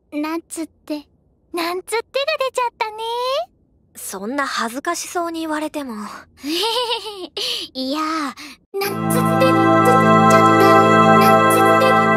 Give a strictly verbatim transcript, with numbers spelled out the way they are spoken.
なんつって、なんつってが出ちゃったね。 そんな恥ずかしそうに言われても。 いや、なんつって、つっちゃった、なんつって。